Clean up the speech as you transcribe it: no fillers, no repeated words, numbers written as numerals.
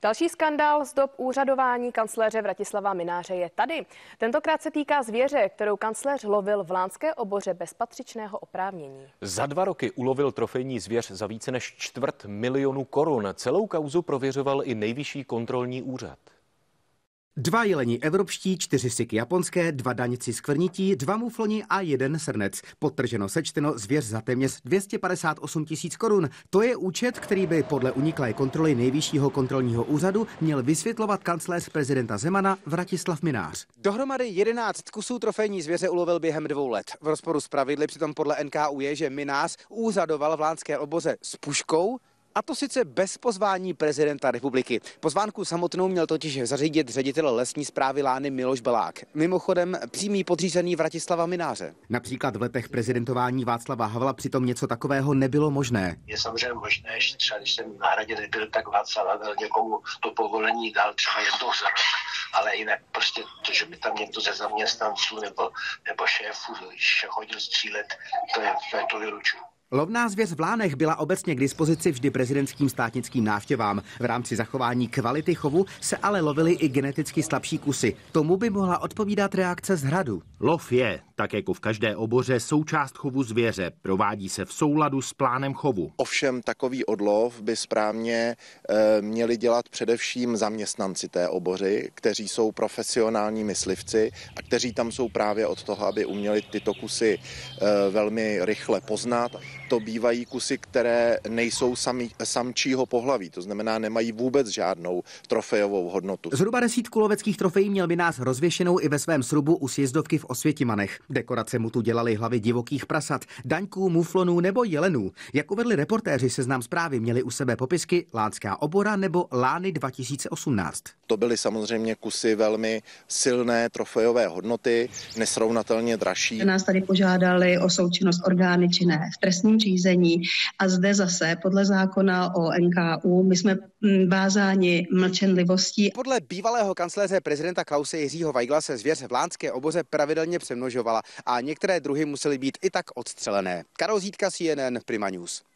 Další skandál z dob úřadování kancléře Vratislava Mynáře je tady. Tentokrát se týká zvěře, kterou kancléř lovil v Lánské Oboře bez patřičného oprávnění. Za 2 roky ulovil trofejní zvěř za více než 250 000 korun. Celou kauzu prověřoval i Nejvyšší kontrolní úřad. 2 jeleni evropští, 4 syky japonské, 2 daňci skvrnití, 2 mufloni a 1 srnec. Podtrženo sečteno zvěř za téměř 258 000 korun. To je účet, který by podle uniklé kontroly Nejvyššího kontrolního úřadu měl vysvětlovat kancléř prezidenta Zemana Vratislav Mynář. Dohromady 11 kusů trofejní zvěře ulovil během 2 let. V rozporu s pravidly přitom podle NKÚ je, že Mynář úřadoval v Lánské Oboře s puškou, a to sice bez pozvání prezidenta republiky. Pozvánku samotnou měl totiž zařídit ředitel lesní správy Lány Miloš Belák. Mimochodem přímý podřízený Vratislava Mynáře. Například v letech prezidentování Václava Havla přitom něco takového nebylo možné. Je samozřejmě možné, že třeba když jsem na Hradě nebyl, tak Václav Havel někomu to povolení dal třeba jednou za rok. Ale jinak prostě to, že by tam někdo ze zaměstnanců nebo šéfů chodil střílet, to vylučuju. Lovná zvěř v Lánech byla obecně k dispozici vždy prezidentským státnickým návštěvám. V rámci zachování kvality chovu se ale lovily i geneticky slabší kusy. Tomu by mohla odpovídat reakce z Hradu. Lov je, tak jako v každé oboře, součást chovu zvěře. Provádí se v souladu s plánem chovu. Ovšem takový odlov by správně měli dělat především zaměstnanci té obory, kteří jsou profesionální myslivci a kteří tam jsou právě od toho, aby uměli tyto kusy velmi rychle poznat. To bývají kusy, které nejsou samčího pohlaví, to znamená, nemají vůbec žádnou trofejovou hodnotu. Zhruba 10 loveckých trofejí měl Mynář rozvěšenou i ve svém srubu u sjezdovky v Osvětimanech. Dekorace mu tu dělali hlavy divokých prasat, daňků, muflonů nebo jelenů. Jak uvedli reportéři Seznam Zprávy, měli u sebe popisky Lánská Obora nebo Lány 2018. To byly samozřejmě kusy velmi silné trofejové hodnoty, nesrovnatelně dražší. Nás tady požádali o součinnost orgány činné v trestním řízení a zde zase podle zákona o NKÚ my jsme vázáni mlčenlivostí. Podle bývalého kancléře prezidenta Klause Jiřího Weigla se zvěř v Lánské Oboře pravidelně přemnožovala a některé druhy musely být i tak odstřelené. Karol Zídka, CNN, Prima News.